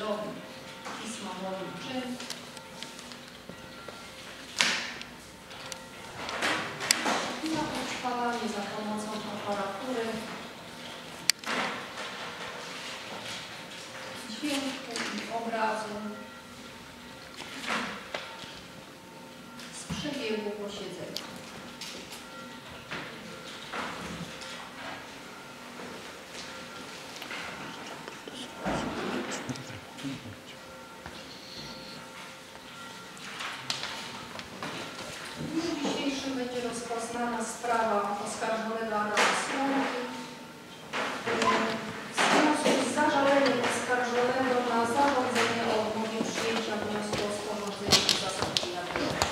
oskarżycielowi pisma woli czyn. Na utrwalanie za pomocą aparatury dźwięku i obrazu z przebiegu posiedzenia. W dniu dzisiejszym będzie rozpoznana sprawa oskarżonego Adama Słomki w związku z zażaleniem oskarżonego na zarządzenie o odmowie przyjęcia wniosku o sporządzenie uzasadnienia wyroku.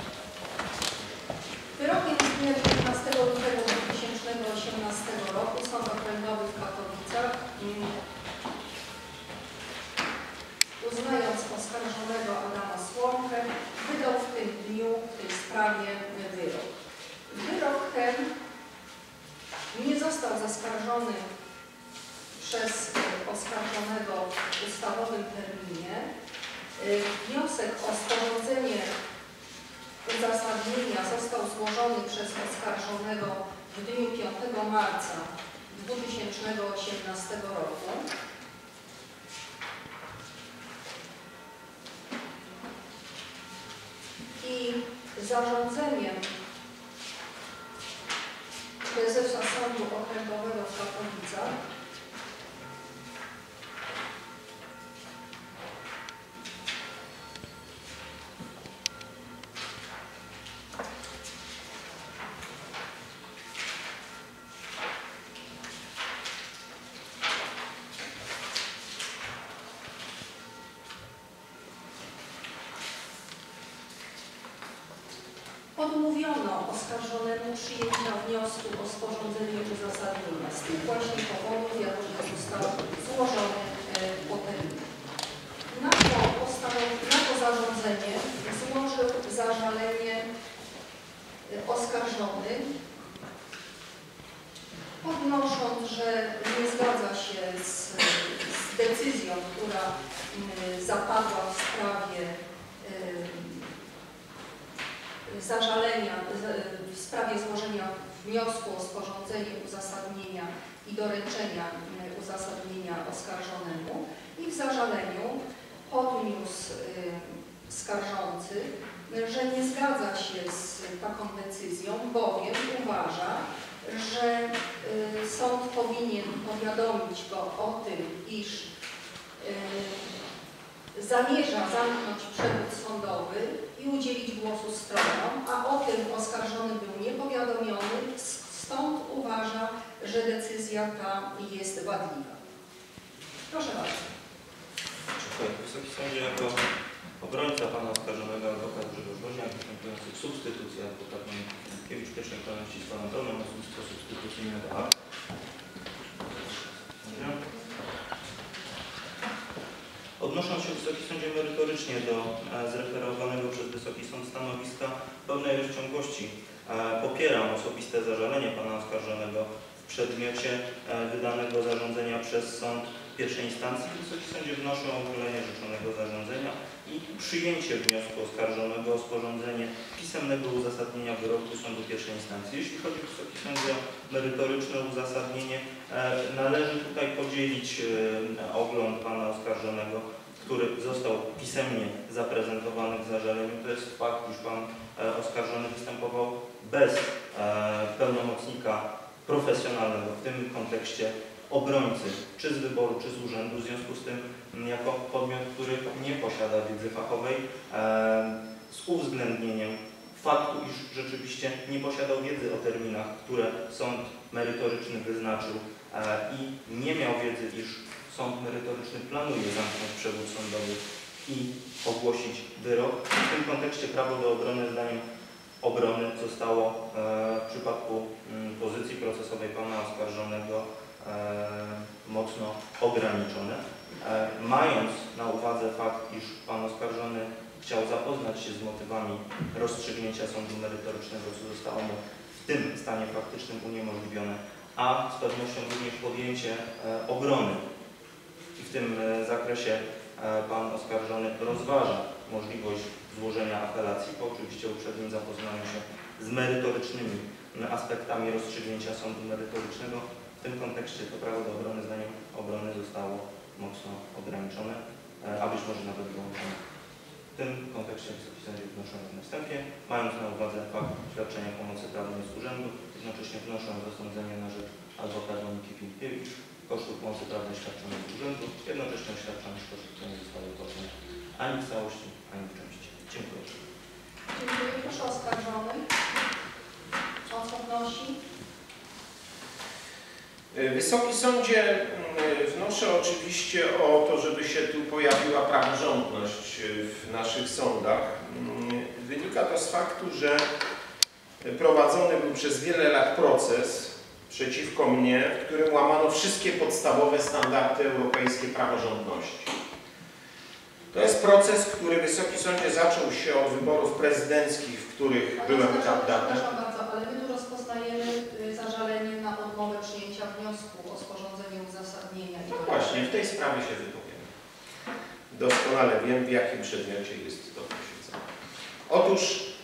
Wyrokiem z dnia 19 lutego 2018 roku Sąd Okręgowy w Katowicach, uznając oskarżonego Adama Słomkę, wydał w tym dniu w tej sprawie wyrok. Wyrok ten nie został zaskarżony przez oskarżonego w ustawowym terminie. Wniosek o sporządzenie uzasadnienia został złożony przez oskarżonego w dniu 5 marca 2018 roku. I zarządzeniem prezesa Sądu Okręgowego w Katowicach odmówiono oskarżonemu przyjęcia wniosku o sporządzenie uzasadnienia z tych właśnie powodów, jakie został złożony po terminie. Na to zarządzenie złożył zażalenie oskarżony, podnosząc, że nie zgadza się z decyzją, która zapadła w sprawie zażalenia, w sprawie złożenia wniosku o sporządzenie uzasadnienia i doręczenia uzasadnienia oskarżonemu, i w zażaleniu podniósł skarżący, że nie zgadza się z taką decyzją, bowiem uważa, że sąd powinien powiadomić go o tym, iż zamierza zamknąć przewód sądowy i udzielić głosu stronom, a o tym oskarżony był niepowiadomiony, stąd uważa, że decyzja ta jest wadliwa. Proszę bardzo. Dziękuję. Wysoki Sądzie, jako obrońca pana oskarżonego adwokat Grzegorz Woźniak, występujący w substytucji adwokat Miękiewicz, pierwszej kolejności z panem Domem, osobnictwo substytucyjnego akt. Odnosząc się, Wysoki Sądzie, merytorycznie do zreferowanego przez Wysoki Sąd stanowiska w pełnej rozciągłości popieram osobiste zażalenie pana oskarżonego w przedmiocie wydanego zarządzenia przez sąd pierwszej instancji. Wysoki Sądzie, wnoszę o uchylenie rzeczonego zarządzenia i przyjęcie wniosku oskarżonego o sporządzenie pisemnego uzasadnienia wyroku sądu pierwszej instancji. Jeśli chodzi, Wysoki Sądzie, o merytoryczne uzasadnienie, należy tutaj podzielić ogląd pana oskarżonego, który został pisemnie zaprezentowany w zażaleniu. To jest fakt, iż pan oskarżony występował bez pełnomocnika profesjonalnego, w tym kontekście obrońcy, czy z wyboru, czy z urzędu, w związku z tym jako podmiot, który nie posiada wiedzy fachowej, z uwzględnieniem faktu, iż rzeczywiście nie posiadał wiedzy o terminach, które sąd merytoryczny wyznaczył i nie miał wiedzy, iż sąd merytoryczny planuje zamknąć przewód sądowy i ogłosić wyrok. W tym kontekście prawo do obrony, zdaniem obrony, zostało w przypadku pozycji procesowej pana oskarżonego mocno ograniczone. Mając na uwadze fakt, iż pan oskarżony chciał zapoznać się z motywami rozstrzygnięcia sądu merytorycznego, co zostało mu w tym stanie faktycznym uniemożliwione, a z pewnością również podjęcie obrony i w tym zakresie pan oskarżony rozważa możliwość złożenia apelacji, po oczywiście uprzednim zapoznaniu się z merytorycznymi aspektami rozstrzygnięcia sądu merytorycznego. W tym kontekście to prawo do obrony zdaniem obrony zostało mocno ograniczone, a być może nawet wyłączone. W tym kontekście Wysoki Sądzie wnoszę na wstępie, mając na uwadze fakt świadczenia pomocy prawnej z urzędu, jednocześnie wnoszę o zasądzenie na rzecz adwokat Moniki Filipiewicz kosztów pomocy prawnej świadczonej z urzędu, jednocześnie oświadczamy, że koszty nie zostały płacone ani w całości, ani w części. Dziękuję. Dziękuję. Proszę oskarżony. O co wnosi? Wysoki Sądzie, wnoszę oczywiście o to, żeby się tu pojawiła praworządność w naszych sądach. Wynika to z faktu, że prowadzony był przez wiele lat proces przeciwko mnie, w którym łamano wszystkie podstawowe standardy europejskiej praworządności. To jest proces, który, Wysoki Sądzie, zaczął się od wyborów prezydenckich, w których byłem kandydatem. Przepraszam bardzo, ale my tu rozpoznajemy zażalenie na odmowę przyjęcia wniosku o sporządzenie uzasadnienia. No właśnie, w tej sprawie się wypowiem. Doskonale wiem, w jakim przedmiocie jest to posiedzenie. Otóż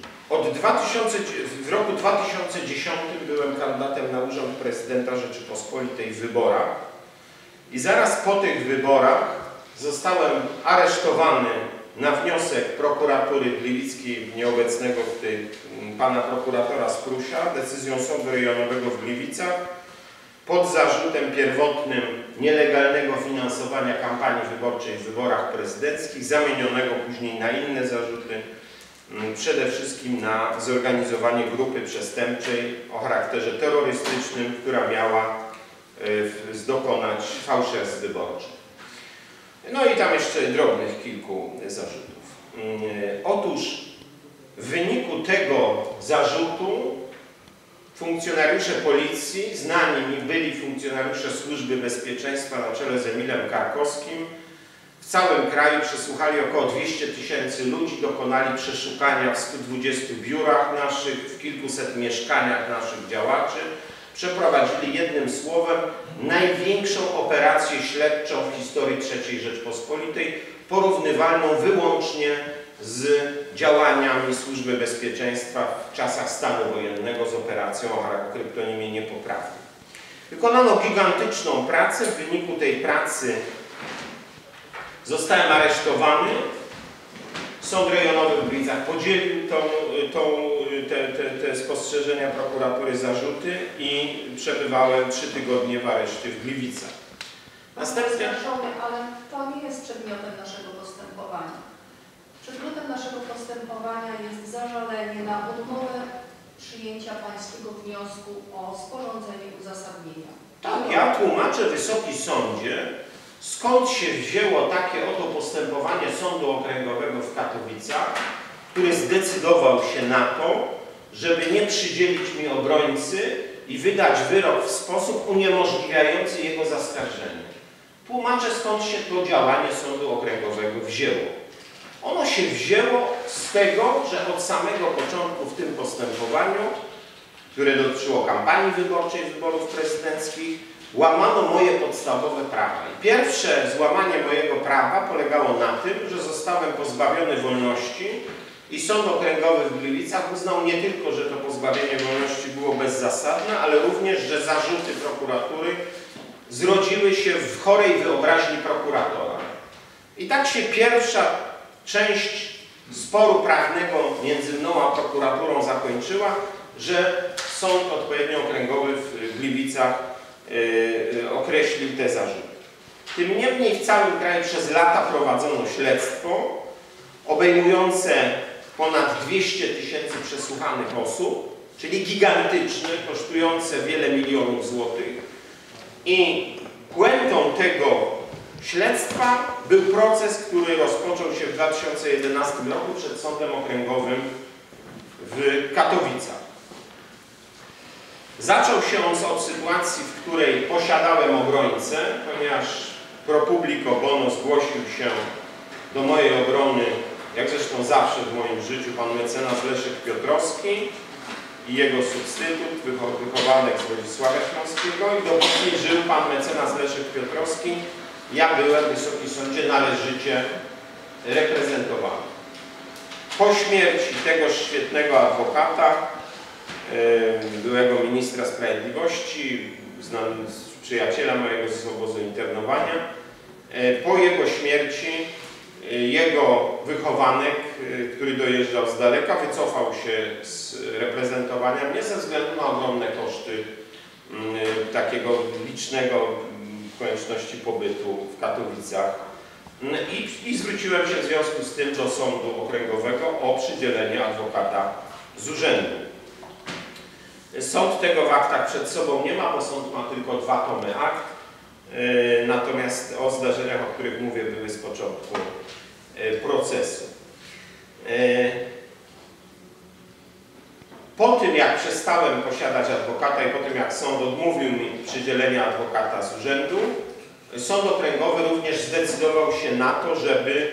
w roku 2010 byłem kandydatem na urząd prezydenta Rzeczypospolitej w wyborach i zaraz po tych wyborach zostałem aresztowany na wniosek prokuratury gliwickiej, nieobecnego tutaj pana prokuratora Sprusia, decyzją Sądu Rejonowego w Gliwicach pod zarzutem pierwotnym nielegalnego finansowania kampanii wyborczej w wyborach prezydenckich, zamienionego później na inne zarzuty, przede wszystkim na zorganizowanie grupy przestępczej o charakterze terrorystycznym, która miała dokonać fałszerstw wyborczych. No i tam jeszcze drobnych kilku zarzutów. Otóż w wyniku tego zarzutu funkcjonariusze policji, znani mi byli funkcjonariusze Służby Bezpieczeństwa na czele z Emilem Karkowskim, w całym kraju przesłuchali około 200 000 ludzi, dokonali przeszukania w 120 biurach naszych, w kilkuset mieszkaniach naszych działaczy. Przeprowadzili jednym słowem największą operację śledczą w historii III Rzeczpospolitej, porównywalną wyłącznie z działaniami Służby Bezpieczeństwa w czasach stanu wojennego z operacją o kryptonimie Niepoprawny. Wykonano gigantyczną pracę, w wyniku tej pracy zostałem aresztowany. Sąd Rejonowy w Gliwicach podzielił te spostrzeżenia prokuratury, zarzuty i przebywałem 3 tygodnie w areszcie w Gliwicach. Następnie... Ale to nie jest przedmiotem naszego postępowania. Przedmiotem naszego postępowania jest zażalenie na odmowę przyjęcia pańskiego wniosku o sporządzenie uzasadnienia. Tak, ja tłumaczę, Wysoki Sądzie, skąd się wzięło takie oto postępowanie Sądu Okręgowego w Katowicach, który zdecydował się na to, żeby nie przydzielić mi obrońcy i wydać wyrok w sposób uniemożliwiający jego zaskarżenie. Tłumaczę, skąd się to działanie Sądu Okręgowego wzięło. Ono się wzięło z tego, że od samego początku w tym postępowaniu, które dotyczyło kampanii wyborczej, wyborów prezydenckich, łamano moje podstawowe prawa. I pierwsze złamanie mojego prawa polegało na tym, że zostałem pozbawiony wolności i Sąd Okręgowy w Gliwicach uznał nie tylko, że to pozbawienie wolności było bezzasadne, ale również, że zarzuty prokuratury zrodziły się w chorej wyobraźni prokuratora. I tak się pierwsza część sporu prawnego między mną a prokuraturą zakończyła, że Sąd Odpowiednio Okręgowy w Gliwicach określił te zarzuty. Tym niemniej w całym kraju przez lata prowadzono śledztwo obejmujące ponad 200 000 przesłuchanych osób, czyli gigantyczne, kosztujące wiele milionów złotych. I puentą tego śledztwa był proces, który rozpoczął się w 2011 roku przed Sądem Okręgowym w Katowicach. Zaczął się on od sytuacji, w której posiadałem obrońcę, ponieważ pro publico bono zgłosił się do mojej obrony, jak zresztą zawsze w moim życiu, pan mecenas Leszek Piotrowski i jego substytut, wychowanek z Wodzisławia Śląskiego, i dopóki żył pan mecenas Leszek Piotrowski, ja byłem, Wysoki Sądzie, należycie reprezentowany. Po śmierci tegoż świetnego adwokata, byłego ministra sprawiedliwości, przyjaciela mojego z obozu internowania, po jego śmierci jego wychowanek, który dojeżdżał z daleka, wycofał się z reprezentowania mnie ze względu na ogromne koszty takiego licznego konieczności pobytu w Katowicach. I zwróciłem się w związku z tym do Sądu Okręgowego o przydzielenie adwokata z urzędu. Sąd tego w aktach przed sobą nie ma, bo sąd ma tylko 2 tomy akt, natomiast o zdarzeniach, o których mówię, były z początku procesu. Po tym, jak przestałem posiadać adwokata i po tym, jak sąd odmówił mi przydzielenia adwokata z urzędu, Sąd Okręgowy również zdecydował się na to, żeby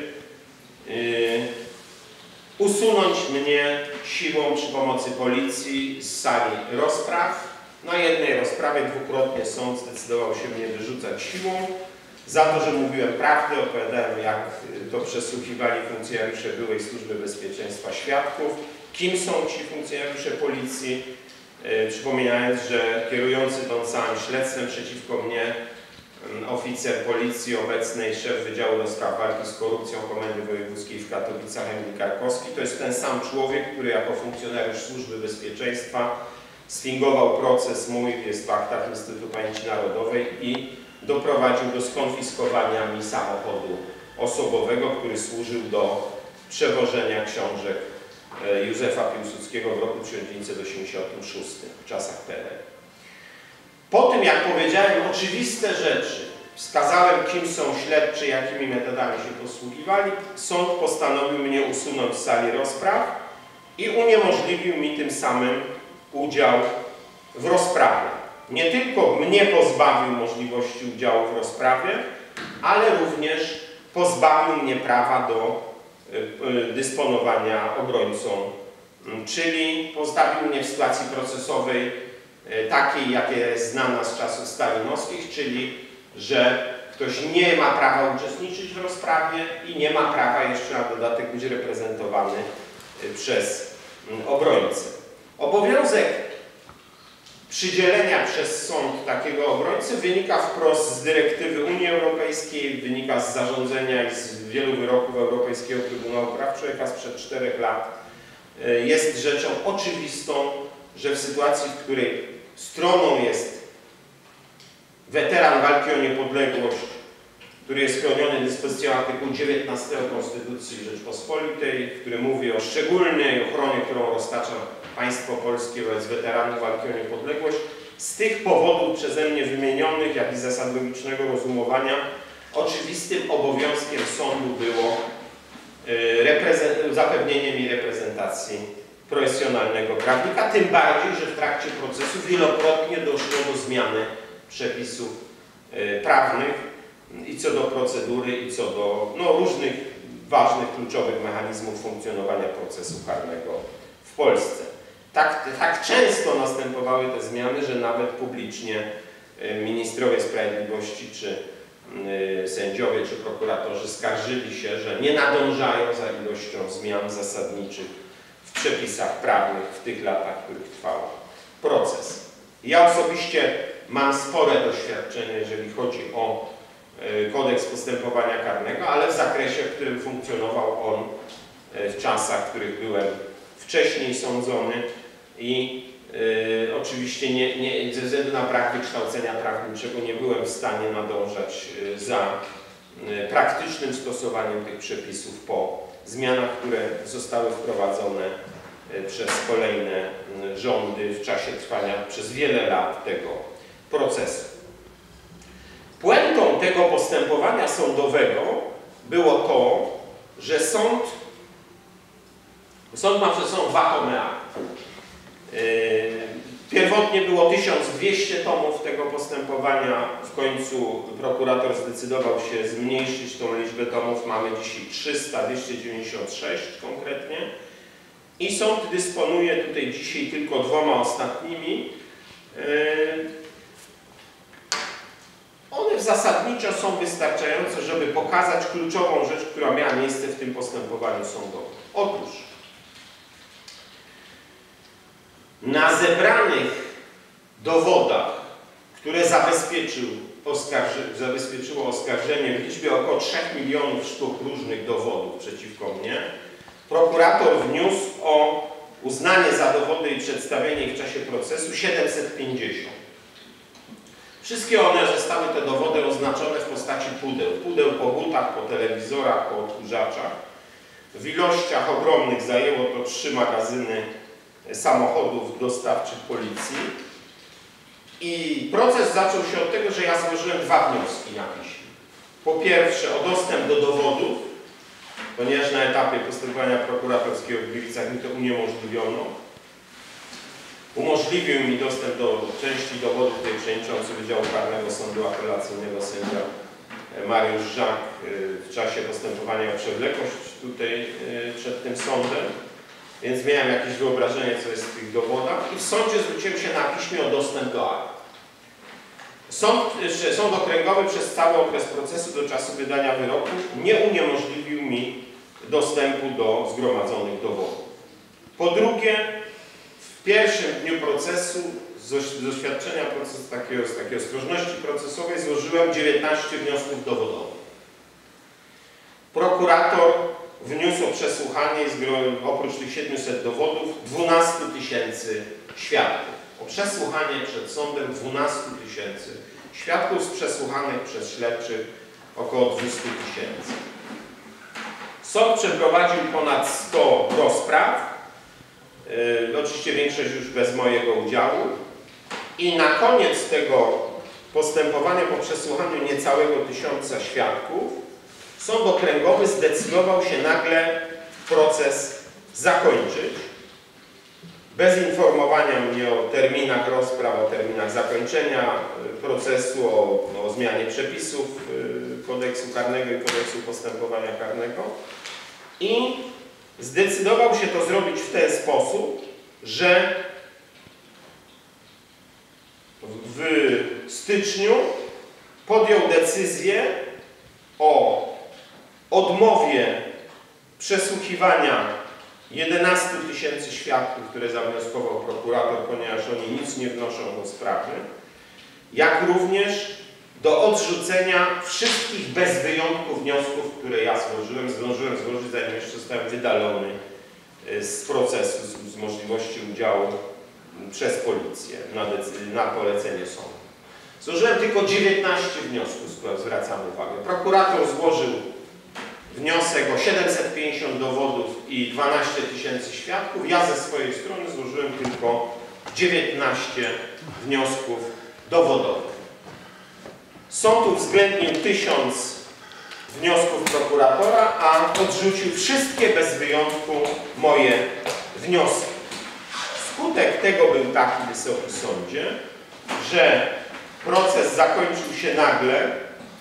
usunąć mnie siłą przy pomocy policji z sali rozpraw. Na jednej rozprawie dwukrotnie sąd zdecydował się mnie wyrzucać siłą za to, że mówiłem prawdę, opowiadałem, jak to przesłuchiwali funkcjonariusze byłej Służby Bezpieczeństwa świadków, kim są ci funkcjonariusze policji, przypominając, że kierujący tą całym śledztwem przeciwko mnie oficer policji obecnej, szef Wydziału do Spraw Walki z Korupcją Komendy Wojewódzkiej w Katowicach, Emil Karkowski, to jest ten sam człowiek, który jako funkcjonariusz Służby Bezpieczeństwa sfingował proces mój, jest w aktach Instytutu Pamięci Narodowej i doprowadził do skonfiskowania mi samochodu osobowego, który służył do przewożenia książek Józefa Piłsudskiego w roku 1986, w czasach PRL. Po tym, jak powiedziałem oczywiste rzeczy, wskazałem, kim są śledczy, jakimi metodami się posługiwali, sąd postanowił mnie usunąć z sali rozpraw i uniemożliwił mi tym samym udział w rozprawie. Nie tylko mnie pozbawił możliwości udziału w rozprawie, ale również pozbawił mnie prawa do dysponowania obrońcą, czyli postawił mnie w sytuacji procesowej takiej, jakie jest znana z czasów stalinowskich, czyli że ktoś nie ma prawa uczestniczyć w rozprawie i nie ma prawa jeszcze na dodatek być reprezentowany przez obrońcę. Obowiązek przydzielenia przez sąd takiego obrońcy wynika wprost z dyrektywy Unii Europejskiej, wynika z zarządzenia i z wielu wyroków Europejskiego Trybunału Praw Człowieka sprzed 4 lat. Jest rzeczą oczywistą, że w sytuacji, w której stroną jest weteran walki o niepodległość, który jest chroniony dyspozycją artykułu 19 Konstytucji Rzeczpospolitej, który mówi o szczególnej ochronie, którą roztacza państwo polskie wobec weteranów walki o niepodległość. Z tych powodów przeze mnie wymienionych, jak i zasad logicznego rozumowania, oczywistym obowiązkiem sądu było zapewnienie mi reprezentacji profesjonalnego prawnika, tym bardziej, że w trakcie procesu wielokrotnie doszło do zmiany przepisów prawnych i co do procedury, i co do różnych ważnych, kluczowych mechanizmów funkcjonowania procesu karnego w Polsce. Tak często następowały te zmiany, że nawet publicznie ministrowie sprawiedliwości, czy sędziowie, czy prokuratorzy skarżyli się, że nie nadążają za ilością zmian zasadniczych w przepisach prawnych w tych latach, w których trwał proces. Ja osobiście mam spore doświadczenie, jeżeli chodzi o kodeks postępowania karnego, ale w zakresie, w którym funkcjonował on w czasach, w których byłem wcześniej sądzony i oczywiście ze względu na brak wykształcenia prawniczego nie byłem w stanie nadążać za praktycznym stosowaniem tych przepisów po zmianach, które zostały wprowadzone przez kolejne rządy w czasie trwania przez wiele lat tego procesu. Puentą tego postępowania sądowego było to, że sąd ma przed sobą 2 tomy akt. Pierwotnie było 1200 tomów tego postępowania, w końcu prokurator zdecydował się zmniejszyć tą liczbę tomów, mamy dzisiaj 296 konkretnie i sąd dysponuje tutaj dzisiaj tylko 2 ostatnimi. One zasadniczo są wystarczające, żeby pokazać kluczową rzecz, która miała miejsce w tym postępowaniu sądowym. Otóż na zebranych dowodach, które zabezpieczyło oskarżenie w liczbie około 3 milionów sztuk różnych dowodów przeciwko mnie, prokurator wniósł o uznanie za dowody i przedstawienie ich w czasie procesu 750. Wszystkie one zostały, te dowody, oznaczone w postaci pudeł. Pudeł po butach, po telewizorach, po odkurzaczach. W ilościach ogromnych zajęło to 3 magazyny samochodów dostawczych policji. I proces zaczął się od tego, że ja złożyłem 2 wnioski na piśmie. Po pierwsze o dostęp do dowodów, ponieważ na etapie postępowania prokuratorskiego w Gliwicach mi to uniemożliwiono. Umożliwił mi dostęp do części dowodów tej przewodniczący Wydziału Karnego Sądu Apelacyjnego sędzia Mariusz Żak w czasie postępowania o przewlekłość tutaj przed tym sądem. Więc miałem jakieś wyobrażenie, co jest w tych dowodach i w sądzie zwróciłem się na piśmie o dostęp do akt. Sąd okręgowy przez cały okres procesu do czasu wydania wyroku nie uniemożliwił mi dostępu do zgromadzonych dowodów. Po drugie, w pierwszym dniu procesu z doświadczenia procesu, z takiej ostrożności procesowej złożyłem 19 wniosków dowodowych. Prokurator wniósł o przesłuchanie oprócz tych 700 dowodów 12 000 świadków. O przesłuchanie przed sądem 12 000 świadków z przesłuchanych przez śledczych około 200 000. Sąd przeprowadził ponad 100 rozpraw, oczywiście większość już bez mojego udziału i na koniec tego postępowania po przesłuchaniu niecałego 1000 świadków Sąd Okręgowy zdecydował się nagle proces zakończyć, bez informowania mnie o terminach rozpraw, o terminach zakończenia procesu, o zmianie przepisów kodeksu karnego i kodeksu postępowania karnego i zdecydował się to zrobić w ten sposób, że w styczniu podjął decyzję o odmowie przesłuchiwania 11 000 świadków, które zawnioskował prokurator, ponieważ oni nic nie wnoszą do sprawy, jak również do odrzucenia wszystkich bez wyjątku wniosków, które ja zdążyłem złożyć, zanim jeszcze zostałem wydalony z procesu, z możliwości udziału przez policję na polecenie sądu. Złożyłem tylko 19 wniosków, zwracam uwagę. Prokurator złożył wniosek o 750 dowodów i 12 000 świadków. Ja ze swojej strony złożyłem tylko 19 wniosków dowodowych. Sąd uwzględnił 1000 wniosków prokuratora, a odrzucił wszystkie bez wyjątku moje wnioski. Skutek tego był taki, Wysoki Sądzie, że proces zakończył się nagle,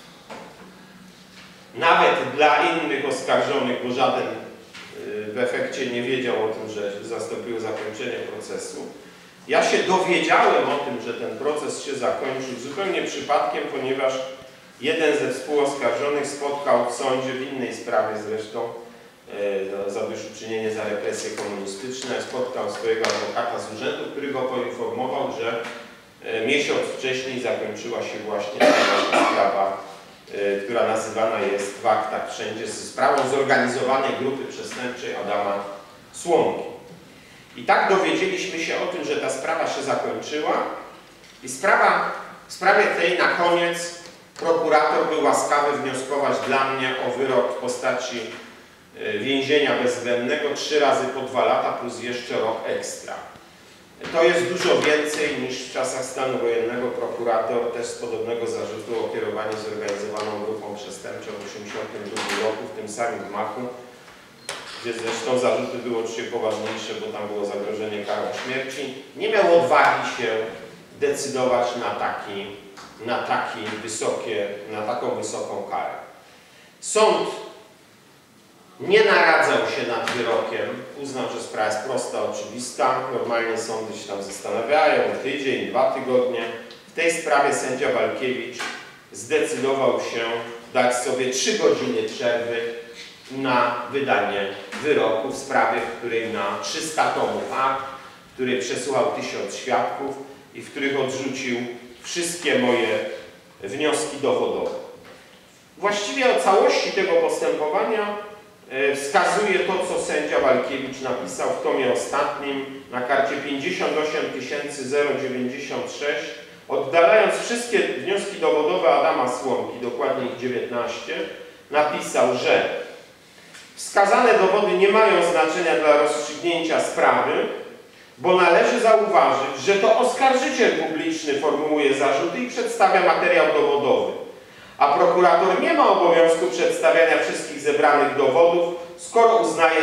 nawet dla innych oskarżonych, bo żaden w efekcie nie wiedział o tym, że zastąpiło zakończenie procesu. Ja się dowiedziałem o tym, że ten proces się zakończył zupełnie przypadkiem, ponieważ jeden ze współoskarżonych spotkał w sądzie, w innej sprawie zresztą, zadośćuczynienie za represje komunistyczne, spotkał swojego adwokata z urzędu, który go poinformował, że miesiąc wcześniej zakończyła się właśnie ta sprawa, która nazywana jest w aktach wszędzie sprawą zorganizowanej grupy przestępczej Adama Słomki. I tak dowiedzieliśmy się o tym, że ta sprawa się zakończyła i w sprawie tej na koniec prokurator był łaskawy wnioskować dla mnie o wyrok w postaci więzienia bezwzględnego 3 razy po 2 lata plus jeszcze rok ekstra. To jest dużo więcej niż w czasach stanu wojennego prokurator też z podobnego zarzutu o kierowanie zorganizowaną grupą przestępczą w 1982 roku w tym samym gmachu, gdzie zresztą zarzuty były oczywiście poważniejsze, bo tam było zagrożenie karą śmierci, nie miał odwagi się decydować na taką wysoką karę. Sąd nie naradzał się nad wyrokiem, uznał, że sprawa jest prosta, oczywista. Normalnie sądy się tam zastanawiają tydzień, 2 tygodnie. W tej sprawie sędzia Walkiewicz zdecydował się dać sobie 3 godziny przerwy na wydanie wyroku w sprawie, w której na 300 tomów akt, w której przesłuchał 1000 świadków i w których odrzucił wszystkie moje wnioski dowodowe. Właściwie o całości tego postępowania wskazuje to, co sędzia Walkiewicz napisał w tomie ostatnim na karcie 58096, oddalając wszystkie wnioski dowodowe Adama Słomki, dokładnie ich 19, napisał, że wskazane dowody nie mają znaczenia dla rozstrzygnięcia sprawy, bo należy zauważyć, że to oskarżyciel publiczny formułuje zarzuty i przedstawia materiał dowodowy, a prokurator nie ma obowiązku przedstawiania wszystkich zebranych dowodów, skoro uznaje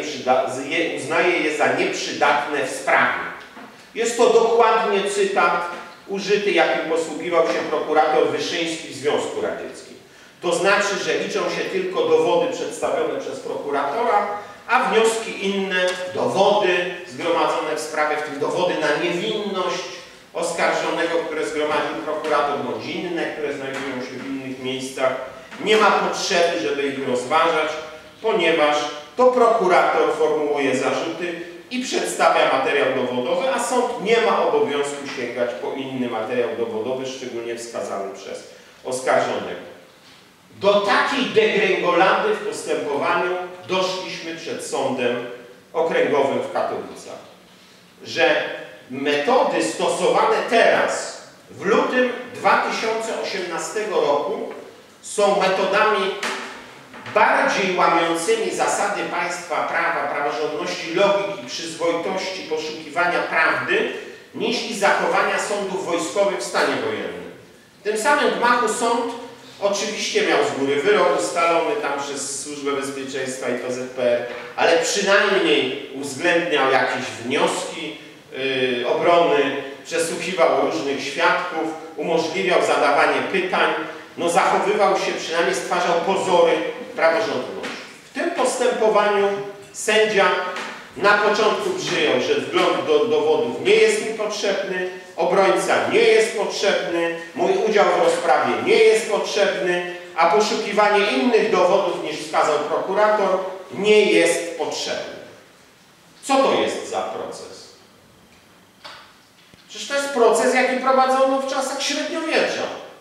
je za nieprzydatne w sprawie. Jest to dokładnie cytat użyty, jakim posługiwał się prokurator Wyszyński w Związku Radzieckim. To znaczy, że liczą się tylko dowody przedstawione przez prokuratora, a wnioski inne, dowody zgromadzone w sprawie, w tym dowody na niewinność oskarżonego, które zgromadził prokurator, bądź inne, które znajdują się w innych miejscach, nie ma potrzeby, żeby ich rozważać, ponieważ to prokurator formułuje zarzuty i przedstawia materiał dowodowy, a sąd nie ma obowiązku sięgać po inny materiał dowodowy, szczególnie wskazany przez oskarżonego. Do takiej degrengolady w postępowaniu doszliśmy przed Sądem Okręgowym w Katowicach, że metody stosowane teraz, w lutym 2018 roku, są metodami bardziej łamiącymi zasady państwa prawa, praworządności, logiki, przyzwoitości, poszukiwania prawdy, niż i zachowania sądów wojskowych w stanie wojennym. W tym samym gmachu sąd oczywiście miał z góry wyrok ustalony tam przez Służbę Bezpieczeństwa i PZPR, ale przynajmniej uwzględniał jakieś wnioski obrony, przesłuchiwał różnych świadków, umożliwiał zadawanie pytań, no zachowywał się, przynajmniej stwarzał pozory praworządności. W tym postępowaniu sędzia na początku przyjął, że wgląd do dowodów nie jest mi potrzebny, obrońca nie jest potrzebny, mój udział w rozprawie nie jest potrzebny, a poszukiwanie innych dowodów niż wskazał prokurator nie jest potrzebne. Co to jest za proces? Przecież to jest proces, jaki prowadzono w czasach średniowiecza.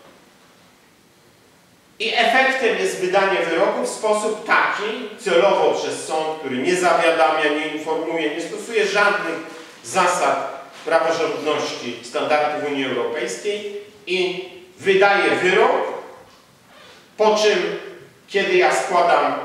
I efektem jest wydanie wyroku w sposób taki, celowo przez sąd, który nie zawiadamia, nie informuje, nie stosuje żadnych zasad praworządności standardów Unii Europejskiej i wydaje wyrok, po czym, kiedy ja składam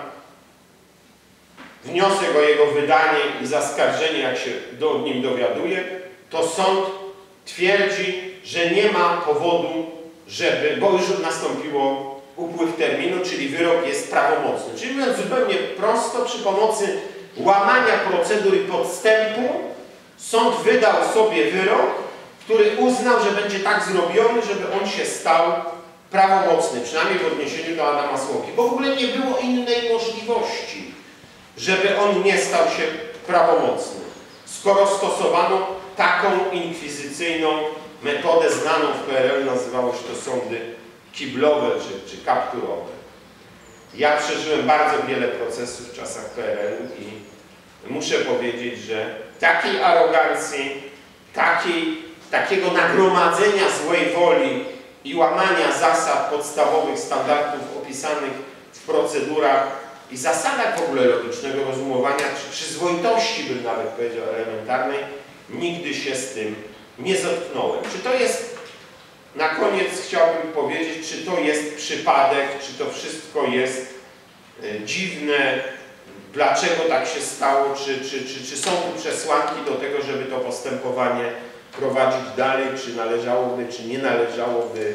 wniosek o jego wydanie i zaskarżenie, jak się o nim dowiaduje, to sąd twierdzi, że nie ma powodu, żeby, bo już nastąpiło upływ terminu, czyli wyrok jest prawomocny. Czyli mówiąc zupełnie prosto, przy pomocy łamania procedur i podstępu sąd wydał sobie wyrok, który uznał, że będzie tak zrobiony, żeby on się stał prawomocny, przynajmniej w odniesieniu do Adama Słomki, bo w ogóle nie było innej możliwości, żeby on nie stał się prawomocny, skoro stosowano taką inkwizycyjną metodę znaną w PRL, nazywało się to sądy kiblowe czy kapturowe. Ja przeżyłem bardzo wiele procesów w czasach PRL-u i muszę powiedzieć, że takiej arogancji, takiego nagromadzenia złej woli i łamania zasad podstawowych standardów opisanych w procedurach i zasadach w ogóle logicznego rozumowania, czy przyzwoitości, bym nawet powiedział, elementarnej, nigdy się z tym nie zetknąłem. Czy to jest, na koniec chciałbym powiedzieć, czy to jest przypadek, czy to wszystko jest dziwne, dlaczego tak się stało, czy są tu przesłanki do tego, żeby to postępowanie prowadzić dalej, czy należałoby, czy nie należałoby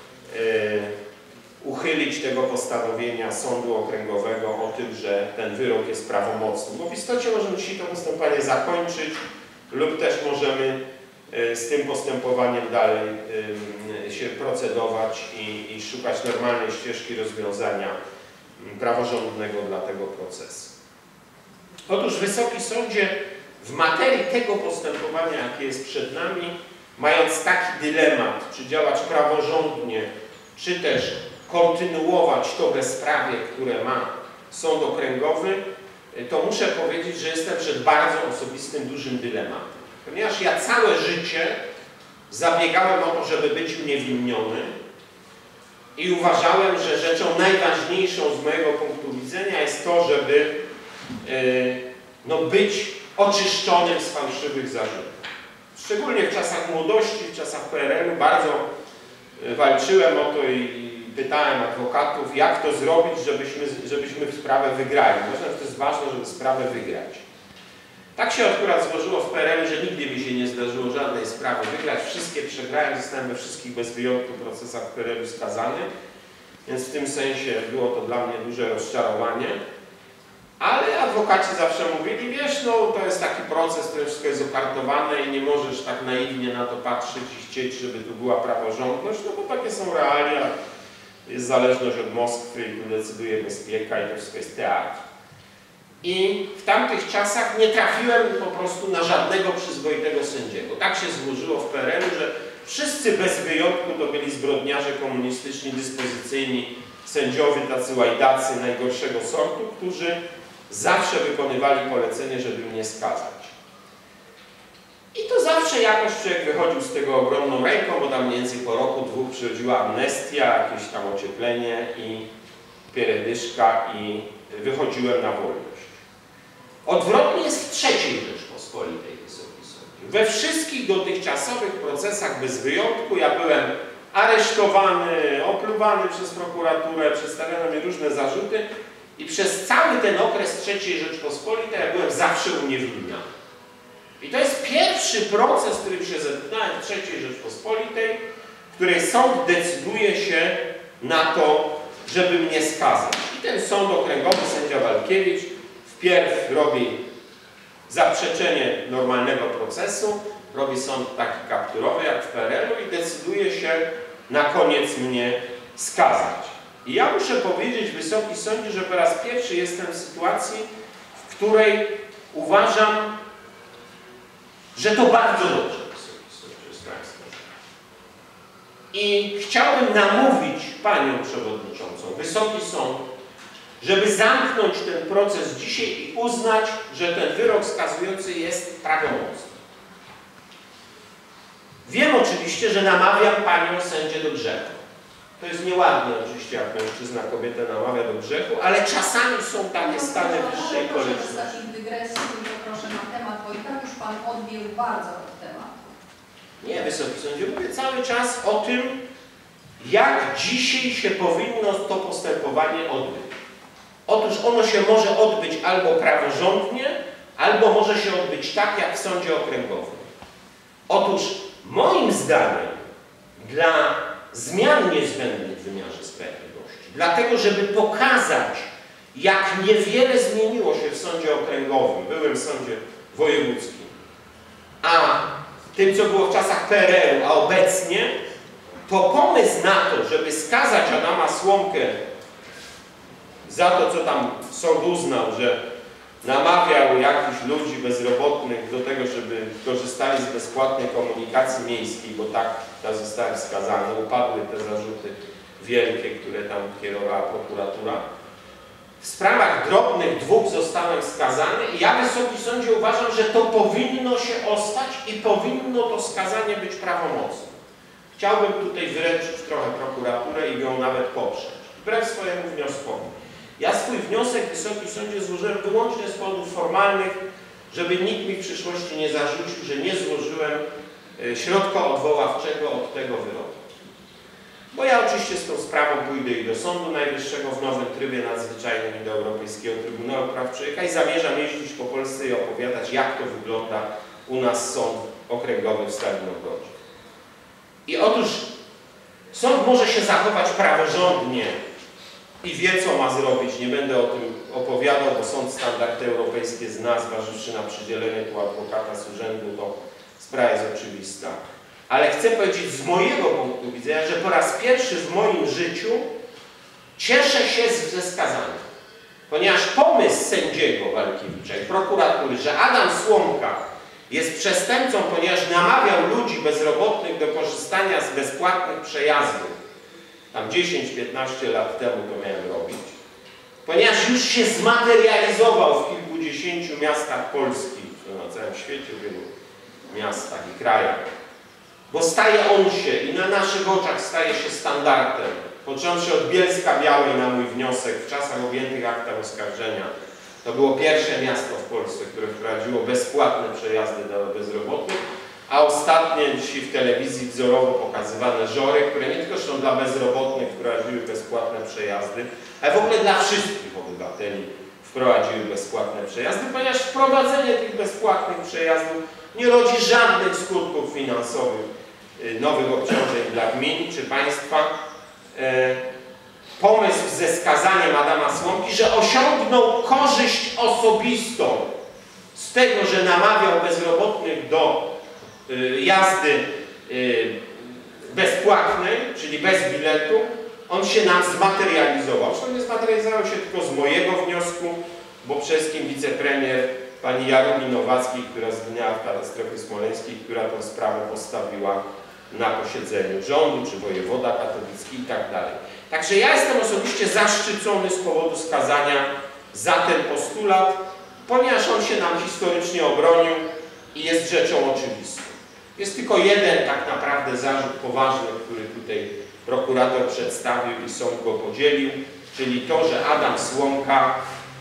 uchylić tego postanowienia Sądu Okręgowego o tym, że ten wyrok jest prawomocny. Bo w istocie możemy dzisiaj to postępowanie zakończyć lub też możemy z tym postępowaniem dalej się procedować i szukać normalnej ścieżki rozwiązania praworządnego dla tego procesu. Otóż Wysoki Sądzie, w materii tego postępowania, jakie jest przed nami, mając taki dylemat, czy działać praworządnie, czy też kontynuować to bezprawie, które ma sąd okręgowy, to muszę powiedzieć, że jestem przed bardzo osobistym, dużym dylematem. Ponieważ ja całe życie zabiegałem o to, żeby być uniewinniony i uważałem, że rzeczą najważniejszą z mojego punktu widzenia jest to, żeby być oczyszczonym z fałszywych zarzutów. Szczególnie w czasach młodości, w czasach PRL-u bardzo walczyłem o to i pytałem adwokatów, jak to zrobić, żebyśmy sprawę wygrali. Uważam, że to jest ważne, żeby sprawę wygrać. Tak się akurat złożyło w PRL-u, że nigdy mi się nie zdarzyło żadnej sprawy wygrać. Wszystkie przegrałem, zostałem we wszystkich bez wyjątku procesach w PRL-u skazany. Więc w tym sensie było to dla mnie duże rozczarowanie. Ale adwokaci zawsze mówili, wiesz, no to jest taki proces, który wszystko jest okartowane i nie możesz tak naiwnie na to patrzeć i chcieć, żeby tu była praworządność, no bo takie są realia. Jest zależność od Moskwy i tu decyduje bezpieka i to wszystko jest teatr. I w tamtych czasach nie trafiłem po prostu na żadnego przyzwoitego sędziego. Tak się złożyło w PRL-u, że wszyscy bez wyjątku to byli zbrodniarze komunistyczni, dyspozycyjni sędziowie, tacy łajdacy najgorszego sortu, którzy zawsze wykonywali polecenie, żeby mnie skazać. I to zawsze jakoś człowiek wychodził z tego ogromną ręką, bo tam mniej więcej po roku, dwóch przychodziła amnestia, jakieś tam ocieplenie i pieredyszka i wychodziłem na wolność. Odwrotnie jest w III Rzeczpospolitej, Wysoki Sądzie. We wszystkich dotychczasowych procesach bez wyjątku ja byłem aresztowany, opluwany przez prokuraturę, przedstawiono mi różne zarzuty i przez cały ten okres III Rzeczpospolitej ja byłem zawsze uniewinniany. I to jest pierwszy proces, z którym się zetknąłem w III Rzeczpospolitej, w której sąd decyduje się na to, żeby mnie skazać. I ten sąd okręgowy, sędzia Walkiewicz, wpierw robi zaprzeczenie normalnego procesu, robi sąd taki kapturowy jak w PRL-u i decyduje się na koniec mnie skazać. I ja muszę powiedzieć, Wysoki Sądzie, że po raz pierwszy jestem w sytuacji, w której uważam, że to bardzo dobrze, Wysoki Sądzie, jest Państwo. I chciałbym namówić Panią Przewodniczącą, Wysoki Sąd, żeby zamknąć ten proces dzisiaj i uznać, że ten wyrok skazujący jest prawomocny. Wiem oczywiście, że namawiam Panią sędzię do grzechu. To jest nieładne oczywiście, jak mężczyzna kobietę namawia do grzechu, ale czasami są takie stany wyższej kolejności. Proszę takich dygresji, tylko proszę na temat, bo i tak już Pan odbił bardzo od tematu. Nie, Wysoki Sądzie, mówię cały czas o tym, jak dzisiaj się powinno to postępowanie odbyć. Otóż ono się może odbyć albo praworządnie, albo może się odbyć tak, jak w sądzie okręgowym. Otóż moim zdaniem dla zmian niezbędnych w wymiarze sprawiedliwości, dlatego żeby pokazać, jak niewiele zmieniło się w sądzie okręgowym, byłym sądzie wojewódzkim, a tym, co było w czasach PRL-u, a obecnie, to pomysł na to, żeby skazać Adama Słomkę za to, co tam sąd uznał, że namawiał jakichś ludzi bezrobotnych do tego, żeby korzystali z bezpłatnej komunikacji miejskiej, bo tak zostałem skazany, upadły te zarzuty wielkie, które tam kierowała prokuratura. W sprawach drobnych dwóch zostałem skazany i ja, Wysoki Sądzie, uważam, że to powinno się ostać i powinno to skazanie być prawomocne. Chciałbym tutaj wyręczyć trochę prokuraturę i ją nawet poprzeć, wbrew swojemu wnioskowi. Ja swój wniosek, Wysoki Sądzie, złożyłem wyłącznie z powodów formalnych, żeby nikt mi w przyszłości nie zarzucił, że nie złożyłem środka odwoławczego od tego wyroku. Bo ja oczywiście z tą sprawą pójdę i do Sądu Najwyższego w nowym trybie nadzwyczajnym i do Europejskiego Trybunału Praw Człowieka i zamierzam jeździć po Polsce i opowiadać, jak to wygląda u nas sąd okręgowy w Stalinogrodzie. I otóż sąd może się zachować praworządnie i wie, co ma zrobić. Nie będę o tym opowiadał, bo sąd standardy europejskie zna, zważywszy na przydzielenie tu adwokata z urzędu, to sprawa jest oczywista. Ale chcę powiedzieć z mojego punktu widzenia, że po raz pierwszy w moim życiu cieszę się ze skazania. Ponieważ pomysł sędziego Walkiewicza i prokuratury, że Adam Słomka jest przestępcą, ponieważ namawiał ludzi bezrobotnych do korzystania z bezpłatnych przejazdów tam 10-15 lat temu to miałem robić, ponieważ już się zmaterializował w kilkudziesięciu miastach Polski, na całym świecie, w wielu miastach i krajach, bo staje on się i na naszych oczach staje się standardem, począwszy od Bielska Białej na mój wniosek w czasach objętych aktem oskarżenia. To było pierwsze miasto w Polsce, które wprowadziło bezpłatne przejazdy dla bezrobotnych, a ostatnie dzisiaj w telewizji wzorowo pokazywane Żory, które nie tylko są dla bezrobotnych wprowadziły bezpłatne przejazdy, ale w ogóle dla wszystkich obywateli wprowadziły bezpłatne przejazdy, ponieważ wprowadzenie tych bezpłatnych przejazdów nie rodzi żadnych skutków finansowych, nowych obciążeń dla gmin czy państwa. Pomysł ze skazaniem Adama Słomki, że osiągnął korzyść osobistą z tego, że namawiał bezrobotnych do jazdy bezpłatnej, czyli bez biletu, on się nam zmaterializował. Zresztą nie zmaterializował się tylko z mojego wniosku, bo przede wszystkim wicepremier pani Jarogni Nowackiej, która zginęła w katastrofie smoleńskiej, która tę sprawę postawiła na posiedzeniu rządu, czy wojewoda katowicki i tak dalej. Także ja jestem osobiście zaszczycony z powodu skazania za ten postulat, ponieważ on się nam historycznie obronił i jest rzeczą oczywistą. Jest tylko jeden tak naprawdę zarzut poważny, który tutaj prokurator przedstawił i sąd go podzielił, czyli to, że Adam Słomka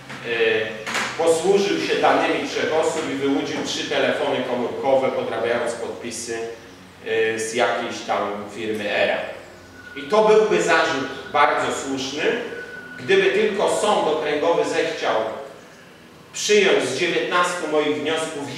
posłużył się danymi 3 osób i wyłudził 3 telefony komórkowe, podrabiając podpisy z jakiejś tam firmy ERA. I to byłby zarzut bardzo słuszny, gdyby tylko sąd okręgowy zechciał przyjąć z 19 moich wniosków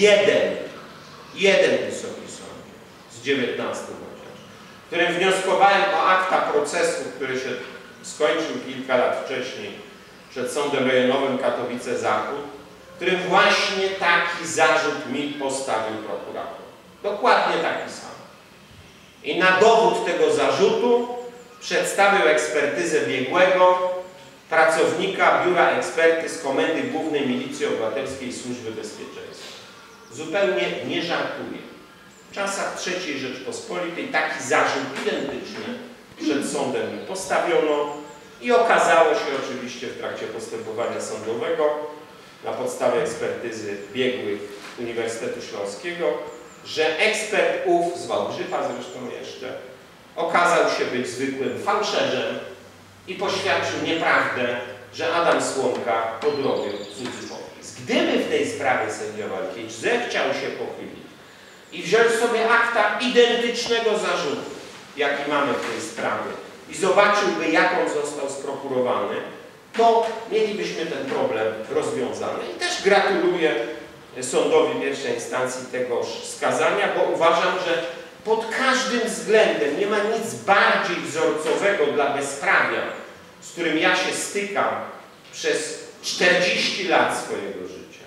jeden Wysoki Sąd, z 19 chociaż, w którym wnioskowałem o akta procesu, który się skończył kilka lat wcześniej przed Sądem Rejonowym Katowice-Zachód, w którym właśnie taki zarzut mi postawił prokurator. Dokładnie taki sam. I na dowód tego zarzutu przedstawił ekspertyzę biegłego, pracownika Biura Ekspertyz Komendy Głównej Milicji Obywatelskiej Służby Bezpieczeństwa. Zupełnie nie żartuję. W czasach III Rzeczpospolitej taki zarzut identyczny przed sądem mi postawiono i okazało się oczywiście w trakcie postępowania sądowego na podstawie ekspertyzy biegłych Uniwersytetu Śląskiego, że ekspert ów, z Wałbrzycha zresztą jeszcze, okazał się być zwykłym fałszerzem i poświadczył nieprawdę, że Adam Słomka podrobił cudzy podpis. Gdyby w tej sprawie sędzia Walkiewicz zechciał się pochylić i wziąć sobie akta identycznego zarzutu, jaki mamy w tej sprawie, i zobaczyłby, jak on został sprokurowany, to mielibyśmy ten problem rozwiązany. I też gratuluję sądowi pierwszej instancji tegoż skazania, bo uważam, że pod każdym względem nie ma nic bardziej wzorcowego dla bezprawia, z którym ja się stykam przez 40 lat swojego życia.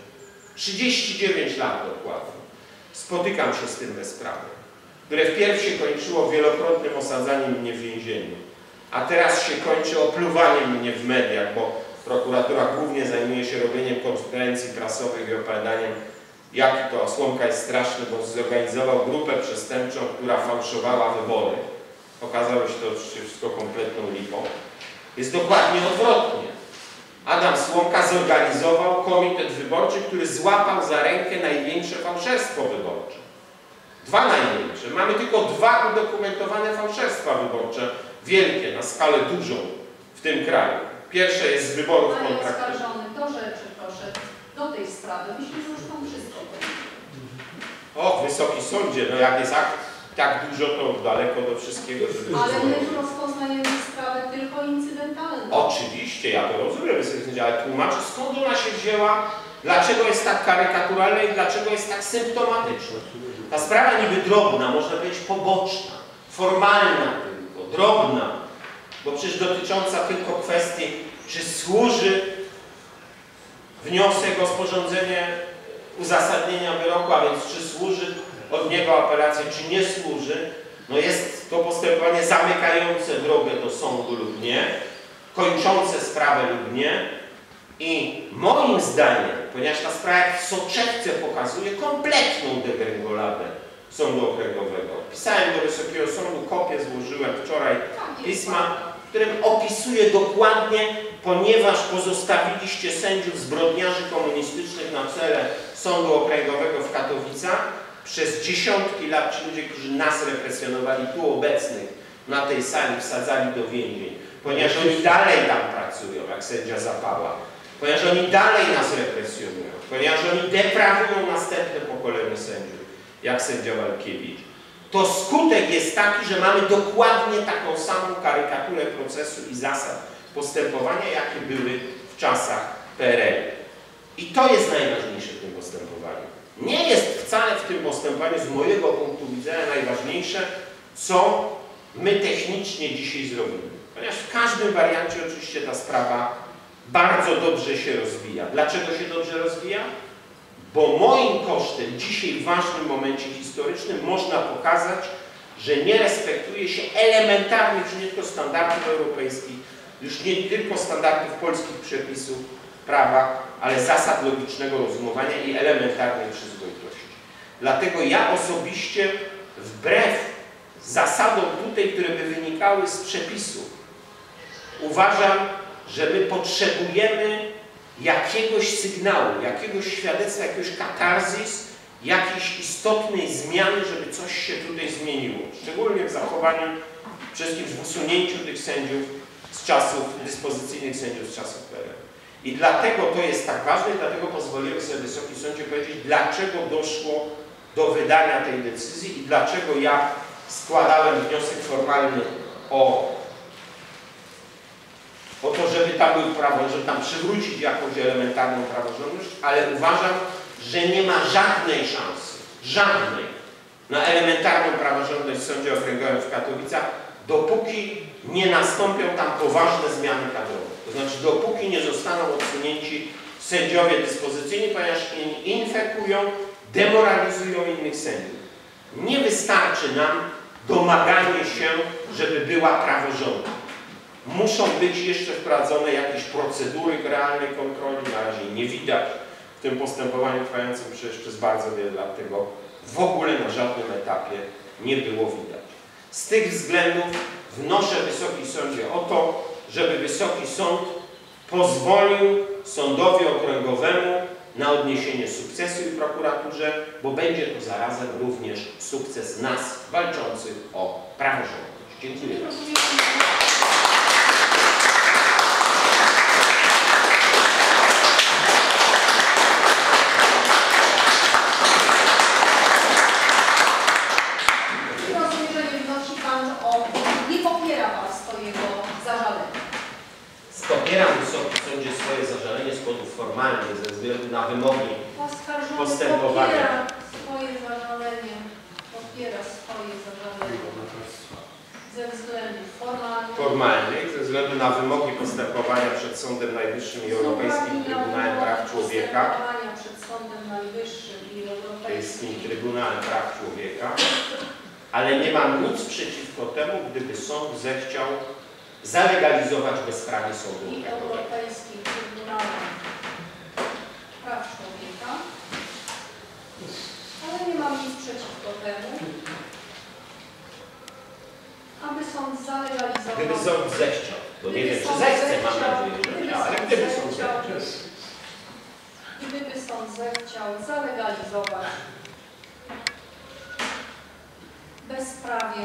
39 lat dokładnie. Spotykam się z tym bezprawiem, które wpierw się kończyło wielokrotnym osadzaniem mnie w więzieniu, a teraz się kończy opluwaniem mnie w mediach, bo prokuratura głównie zajmuje się robieniem konferencji prasowych i opowiadaniem, jaki to Słomka jest straszny, bo zorganizował grupę przestępczą, która fałszowała wybory. Okazało się to oczywiście wszystko kompletną lipą. Jest dokładnie odwrotnie. Adam Słomka zorganizował komitet wyborczy, który złapał za rękę największe fałszerstwo wyborcze. 2 największe. Mamy tylko 2 udokumentowane fałszerstwa wyborcze, wielkie, na skalę dużą w tym kraju. Pierwsze jest z wyborów kontraktowych. Panie oskarżony, do rzeczy proszę, do tej sprawy. Myślę, że już Pan wszystko powiedział. Och, Wysoki Sądzie, no jak jest akt tak dużo, to daleko do wszystkiego. Ale my rozpoznajemy sprawę tylko incydentalną. Oczywiście, ja to rozumiem, Wysoki Sądzie, ale tłumaczę, skąd ona się wzięła, dlaczego jest tak karykaturalna i dlaczego jest tak symptomatyczna. Ta sprawa niby drobna, można powiedzieć poboczna, formalna tylko, drobna, bo przecież dotycząca tylko kwestii, czy służy wniosek o sporządzenie uzasadnienia wyroku, a więc czy służy od niego apelacja, czy nie służy. No jest to postępowanie zamykające drogę do sądu lub nie, kończące sprawę lub nie. I moim zdaniem, ponieważ ta sprawa jak w soczewce pokazuje kompletną degrengoladę sądu okręgowego. Pisałem do Wysokiego Sądu, kopię złożyłem wczoraj pisma. w którym opisuje dokładnie, ponieważ pozostawiliście sędziów zbrodniarzy komunistycznych na czele Sądu Okręgowego w Katowicach, przez dziesiątki lat ci ludzie, którzy nas represjonowali, tu obecnych na tej sali, wsadzali do więzień, ponieważ oni dalej tam pracują, jak sędzia Zapała, ponieważ oni dalej nas represjonują, ponieważ oni deprawują następne pokolenie sędziów, jak sędzia Walkiewicz, to skutek jest taki, że mamy dokładnie taką samą karykaturę procesu i zasad postępowania, jakie były w czasach PRL. I to jest najważniejsze w tym postępowaniu. Nie jest wcale w tym postępowaniu z mojego punktu widzenia najważniejsze, co my technicznie dzisiaj zrobimy. Ponieważ w każdym wariancie oczywiście ta sprawa bardzo dobrze się rozwija. Dlaczego się dobrze rozwija? Bo moim kosztem dzisiaj w ważnym momencie historycznym można pokazać, że nie respektuje się elementarnych już nie tylko standardów europejskich, już nie tylko standardów polskich przepisów prawa, ale zasad logicznego rozumowania i elementarnej przyzwoitości. Dlatego ja osobiście, wbrew zasadom tutaj, które by wynikały z przepisów, uważam, że my potrzebujemy jakiegoś sygnału, jakiegoś świadectwa, jakiegoś katarzis, jakiejś istotnej zmiany, żeby coś się tutaj zmieniło. Szczególnie w zachowaniu, wszystkim w usunięciu tych sędziów z czasów, dyspozycyjnych sędziów z czasów PRL. I dlatego to jest tak ważne, dlatego pozwoliłem sobie Wysoki Sądzie powiedzieć, dlaczego doszło do wydania tej decyzji i dlaczego ja składałem wniosek formalny o to, żeby tam był prawo, żeby tam przywrócić jakąś elementarną praworządność, ale uważam, że nie ma żadnej szansy, żadnej, na elementarną praworządność w Sądzie Okręgowym w Katowicach, dopóki nie nastąpią tam poważne zmiany kadrowe. To znaczy, dopóki nie zostaną odsunięci sędziowie dyspozycyjni, ponieważ infekują, demoralizują innych sędziów. Nie wystarczy nam domaganie się, żeby była praworządność. Muszą być jeszcze wprowadzone jakieś procedury realnej kontroli, na razie nie widać w tym postępowaniu trwającym przecież przez bardzo wiele lat tego w ogóle na żadnym etapie nie było widać. Z tych względów wnoszę Wysoki Sądzie o to, żeby Wysoki Sąd pozwolił Sądowi Okręgowemu na odniesienie sukcesu i prokuraturze, bo będzie to zarazem również sukces nas walczących o praworządność. Dziękuję bardzo. Popieram Wysoki Sądzie swoje zażalenie z powodów formalnych, ze względu na wymogi postępowania. Popiera swoje zażalenie ze względów formalnych, ze względu na wymogi postępowania przed Sądem Najwyższym i Europejskim Trybunałem Praw Człowieka. Przed Sądem Najwyższym i Europejskim Trybunałem Praw Człowieka, ale nie mam nic przeciwko temu, gdyby sąd zechciał zalegalizować bezprawie Sądu Okręgowego. Europejskim Trybunałem Praw Człowieka, ale nie mam nic przeciwko temu, aby sąd zalegalizował. Gdyby sąd zechciał, bo nie wiem, czy zechce, mam nadzieję, że nie, ale gdyby sąd zechciał. Gdyby sąd zechciał zalegalizować bezprawie,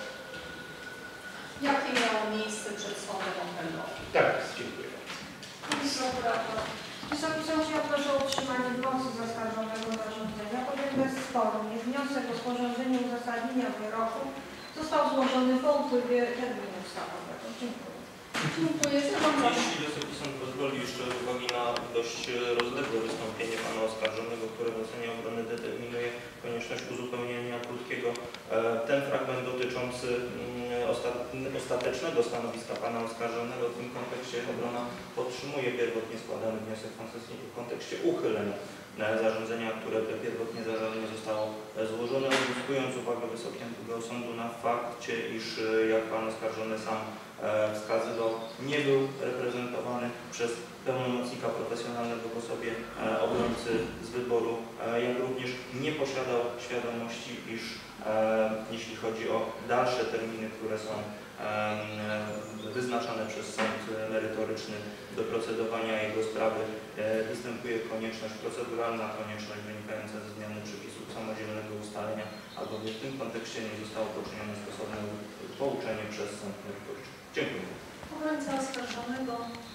jakie miało miejsce przed Sądem Okręgowym. Tak, dziękuję. Pani prokurator. Wysoki Sądzie, ja proszę o utrzymanie głosu zaskarżonego zarządzenia, bowiem bez sporu wniosek o sporządzenie uzasadnienia wyroku został złożony po upływie terminu ustawowego. Dziękuję. Dziękuję. Jeśli Wysoki Sąd pozwoli jeszcze z uwagi na dość rozległe wystąpienie pana oskarżonego, które w ocenie obrony determinuje konieczność uzupełnienia krótkiego, ten fragment dotyczący ostatecznego stanowiska pana oskarżonego, w tym kontekście obrona podtrzymuje pierwotnie składany wniosek koncesyjny w kontekście uchylenia zarządzenia, które pierwotnie zażalenie zostało złożone, uzyskując uwagę Wysokiego Sądu na fakcie, iż jak pan oskarżony sam wskazywał, nie był reprezentowany przez pełnomocnika profesjonalnego w osobie obrońcy z wyboru, jak również nie posiadał świadomości, iż jeśli chodzi o dalsze terminy, które są wyznaczane przez sąd merytoryczny do procedowania jego sprawy, występuje konieczność proceduralna, konieczność wynikająca ze zmiany przepisów samodzielnego ustalenia, albowiem w tym kontekście nie zostało poczynione stosowne pouczenie przez sąd merytoryczny. Dziękuję. Obrońca oskarżonego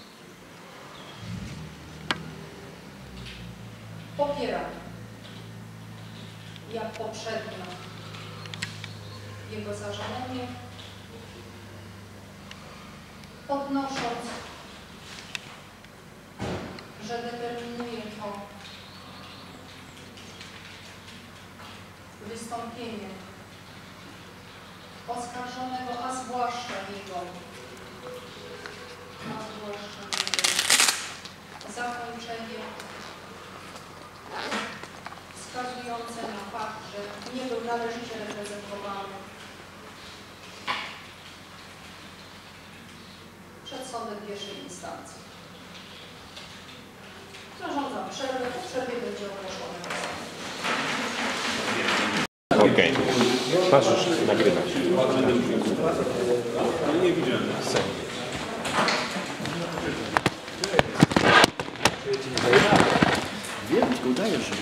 popiera, jak poprzednio, jego zażalenie, podnosząc, że determinuje to wystąpienie oskarżonego, a zwłaszcza jego zakończenie wskazujące na fakt, że nie był należycie reprezentowany przed sądem pierwszej instancji. Zarządzam przerwę, po przerwie będzie ogłoszone głosowanie. Okej. Masz już nagrywać. Nie widziałem. Wiem, tylko udaję, że...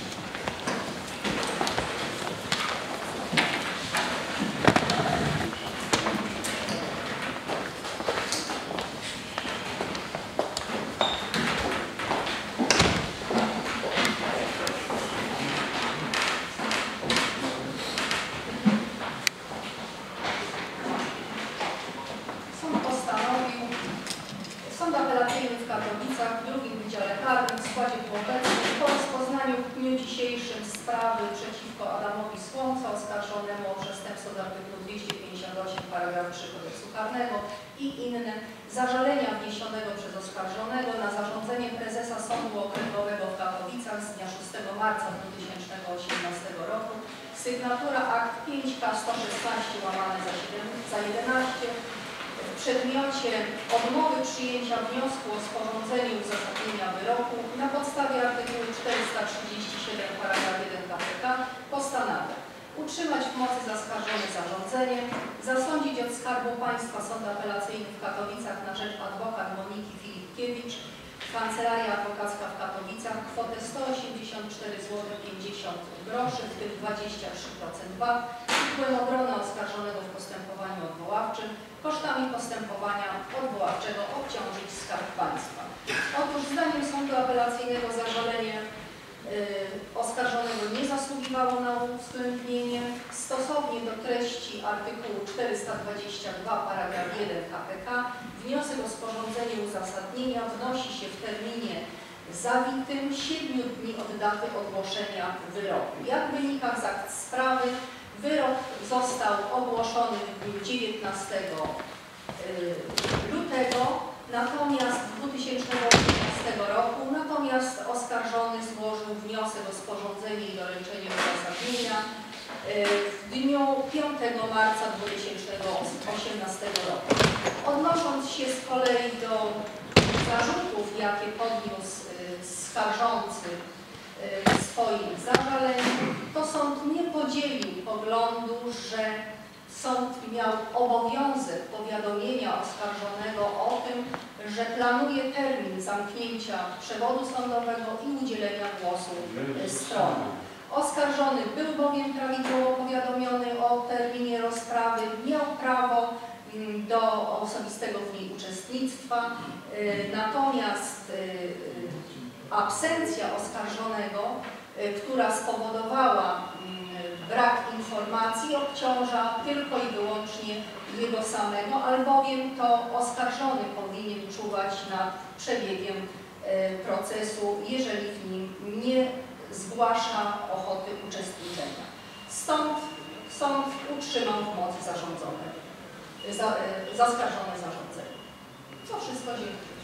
Sąd Apelacyjny w Katowicach w drugim Wydziale Karnym w składzie półobecnym po rozpoznaniu w dniu dzisiejszym sprawy przeciwko Adamowi Słomce oskarżonemu o przestępstwo z artykułu 258 paragraf 3 Kodeksu Karnego i inne zażalenia wniesionego przez oskarżonego na zarządzenie prezesa Sądu Okręgowego w Katowicach z dnia 6 marca 2018 roku, sygnatura akt 5K 116 łamane za 11 w przedmiocie odmowy przyjęcia wniosku o sporządzenie uzasadnienia wyroku na podstawie artykułu 437 paragraf 1 k.p.k. postanawia utrzymać w mocy zaskarżone zarządzenie, zasądzić od Skarbu Państwa Sąd Apelacyjny w Katowicach na rzecz adwokat Moniki Filipkiewicz, Kancelaria Adwokacka w Katowicach kwotę 184 zł 50 groszy, w tym 23% VAT, tytułem obrony oskarżonego w postępowaniu odwoławczym, kosztami postępowania odwoławczego obciążyć Skarb Państwa. Otóż zdaniem Sądu Apelacyjnego zażalenie oskarżonego nie zasługiwało na uwzględnienie. Stosownie do treści artykułu 422 paragraf 1 k.p.k. wniosek o sporządzenie uzasadnienia wnosi się w terminie zawitym 7 dni od daty ogłoszenia wyroku. Jak wynika z akt sprawy, wyrok został ogłoszony w dniu 19 lutego, natomiast 2018 roku, natomiast oskarżony złożył wniosek o sporządzenie i doręczenie uzasadnienia w dniu 5 marca 2018 roku. Odnosząc się z kolei do zarzutów, jakie podniósł skarżący w swoim zażaleniu, to sąd nie podzielił poglądu, że sąd miał obowiązek powiadomienia oskarżonego o tym, że planuje termin zamknięcia przewodu sądowego i udzielenia głosu stronie. Oskarżony był bowiem prawidłowo powiadomiony o terminie rozprawy, miał prawo do osobistego w niej uczestnictwa, natomiast absencja oskarżonego, która spowodowała brak informacji, obciąża tylko i wyłącznie jego samego, albowiem to oskarżony powinien czuwać nad przebiegiem procesu, jeżeli w nim nie zgłasza ochoty uczestniczenia. Stąd sąd utrzymał w mocy zaskarżone zarządzenie. To wszystko, dziękuję.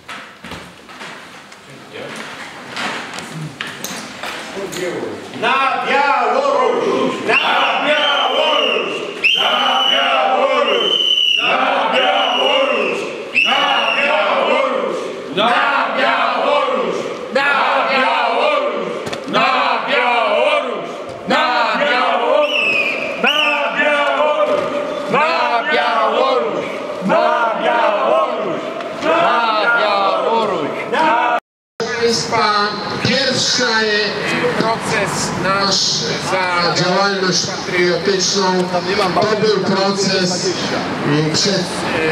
Na Białoruś! Na Białoruś! Na Białoruś! Na Białoruś! Na Białoruś! Na Białoruś! Na Białoruś! Na Białoruś! Na Białoruś! Na Białoruś! Na Białoruś! pierwszy proces nasz za działalność patriotyczną to był proces przed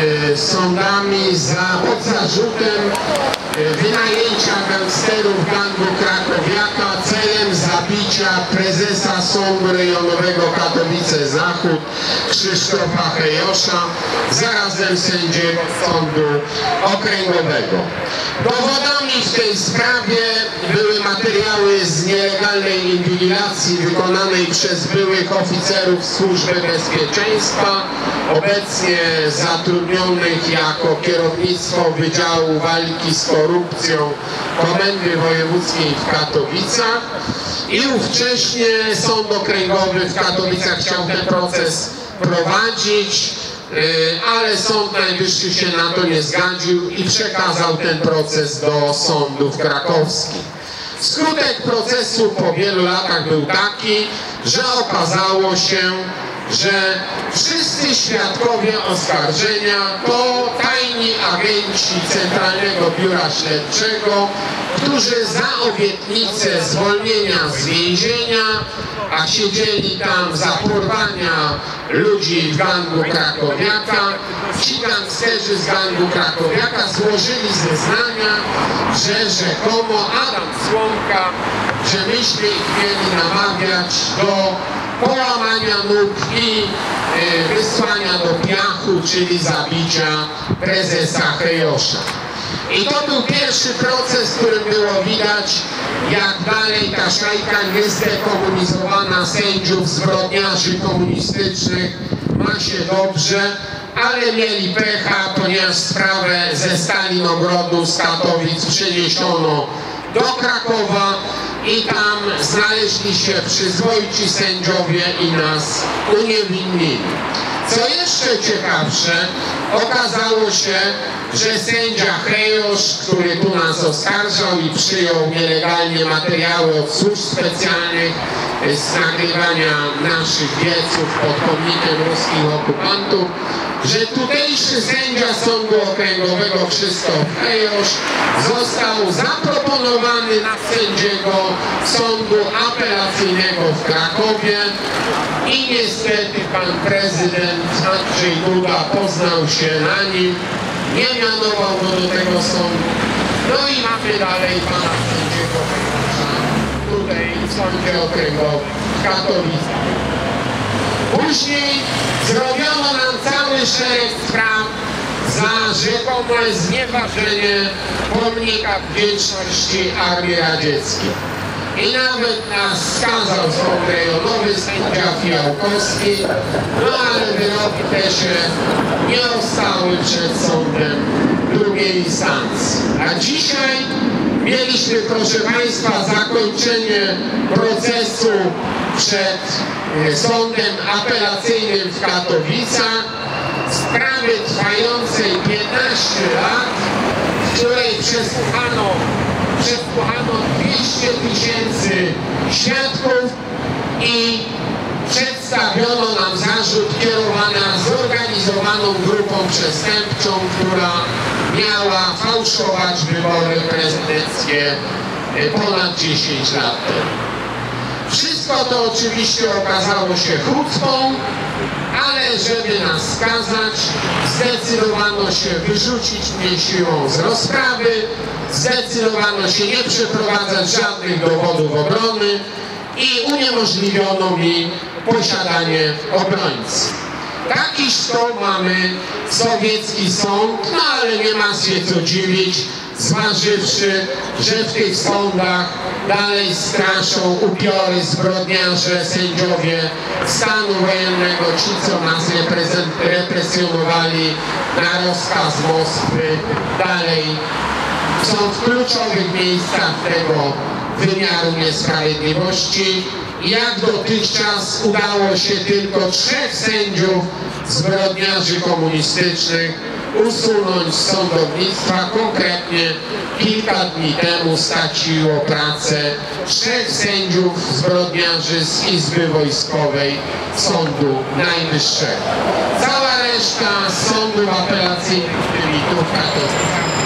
sądami pod zarzutem wynajęcia gangsterów gangu krakowiaka celem zabicia prezesa Sądu Rejonowego Katowice-Zachód Krzysztofa Hejosza, zarazem sędziego Sądu Okręgowego. Dowodami w tej sprawie były materiały z nielegalnej inwigilacji wykonanej przez byłych oficerów Służby Bezpieczeństwa, obecnie zatrudnionych jako kierownictwo Wydziału Walki z Korupcją Komendy Wojewódzkiej w Katowicach i ówcześnie Sąd Okręgowy w Katowicach chciał ten proces prowadzić, ale Sąd Najwyższy się na to nie zgodził i przekazał ten proces do sądów krakowskich. Skutek procesu po wielu latach był taki, że okazało się, że wszyscy świadkowie oskarżenia to tajni agenci Centralnego Biura Śledczego, którzy za obietnicę zwolnienia z więzienia, a siedzieli tam za porwania ludzi w gangu krakowiaka, ci gangsterzy z gangu krakowiaka złożyli zeznania, że rzekomo Adam Słomka, że myśmy ich mieli namawiać do połamania nóg i wysłania do piachu, czyli zabicia prezesa Hejosza. I to był pierwszy proces, w którym było widać, jak dalej ta szajka niezdekomunizowana sędziów, zbrodniarzy komunistycznych ma się dobrze, ale mieli pecha, ponieważ sprawę ze Stalinogrodu, z Katowic przeniesiono do Krakowa i tam znaleźli się przyzwoici sędziowie i nas uniewinili. Co jeszcze ciekawsze, okazało się, że sędzia Hejosz, który tu nas oskarżał i przyjął nielegalnie materiały od służb specjalnych z nagrywania naszych wieców pod pomnikiem ruskich okupantów, że tutejszy sędzia Sądu Okręgowego Krzysztof Hejosz został zaproponowany na sędziego Sądu Apelacyjnego w Krakowie i niestety pan prezydent Andrzej Duda poznał się na nim, nie mianował go do tego sądu. No i mamy dalej pana sędziego Hejosza tutaj w Sądzie Okręgowym w Katowicach. Później zrobiono nam cały szereg spraw za rzekome znieważenie pomnika wdzięczności Armii Radzieckiej. I nawet nas skazał Sąd Rejonowy, sędzia Fijałkowski, no ale wyroki te się nie ostały przed sądem drugiej instancji. A dzisiaj mieliśmy, proszę Państwa, zakończenie procesu przed Sądem Apelacyjnym w Katowicach, sprawy trwającej 15 lat, w której przesłuchano 200 000 świadków i przedstawiono nam zarzut kierowania zorganizowaną grupą przestępczą, która miała fałszować wybory prezydenckie ponad 10 lat temu. Wszystko to oczywiście okazało się hucpą, ale żeby nas skazać, zdecydowano się wyrzucić mnie siłą z rozprawy, zdecydowano się nie przeprowadzać żadnych dowodów obrony i uniemożliwiono mi posiadanie obrońcy. Takiż to mamy sowiecki sąd, no ale nie ma się co dziwić, zważywszy, że w tych sądach dalej straszą upiory, zbrodniarze, sędziowie stanu wojennego, ci co nas represjonowali na rozkaz Moskwy, dalej są w kluczowych miejscach tego wymiaru niesprawiedliwości. Jak dotychczas udało się tylko 3 sędziów zbrodniarzy komunistycznych usunąć z sądownictwa. Konkretnie kilka dni temu straciło pracę 3 sędziów zbrodniarzy z Izby Wojskowej Sądu Najwyższego. Cała reszta sądów apelacyjnych, byli tu w Katowicach,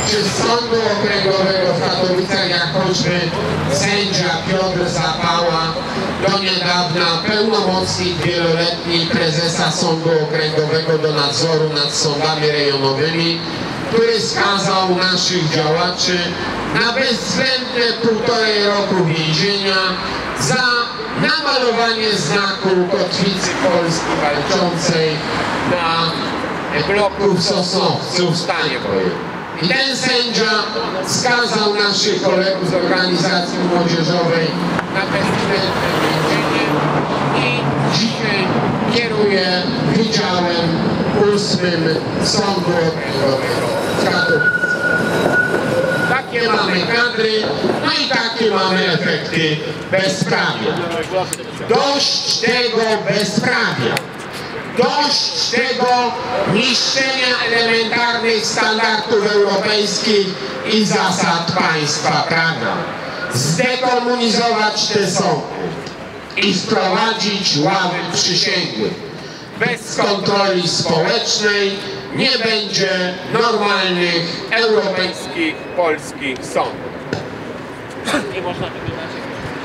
czy Sądu Okręgowego w Katowicach, jak choćby sędzia Piotr Zapała, do niedawna pełnomocnik wieloletni prezesa Sądu Okręgowego do nadzoru nad sądami rejonowymi, który skazał naszych działaczy na bezwzględne 1,5 roku więzienia za namalowanie znaku kotwicy Polski walczącej na bloku w Sosnowcu w stanie wojennym. I ten sędzia skazał naszych kolegów z organizacji młodzieżowej na bezwzględne więzienie i dzisiaj kieruje Wydziałem 8 Sądu Okręgowego w Katowicach. Takie mamy kadry, no i takie mamy efekty bezprawia. Dość tego bezprawia. Dość tego niszczenia elementarnych standardów europejskich i zasad państwa prawa. Zdekomunizować te sądy i wprowadzić ławy przysięgłych. Bez kontroli społecznej nie będzie normalnych europejskich, polskich sądów. Nie można tego inaczej.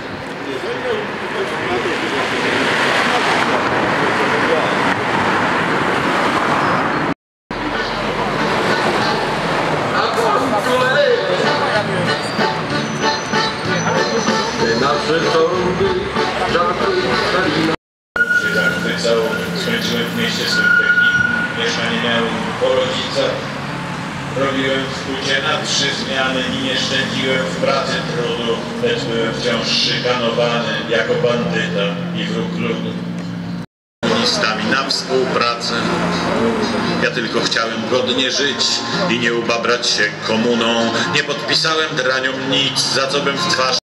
Się zachwycał, skończyłem w mieście Santechniku, mieszkanie miałem po rodzicach. Robiłem w hucie na 3 zmiany i nie szczędziłem w pracy trudu, lecz byłem wciąż szykanowany jako bandyta i wróg ludu. Komunistami na współpracę. Ja tylko chciałem godnie żyć i nie ubabrać się komuną. Nie podpisałem draniom nic, za co bym w twarz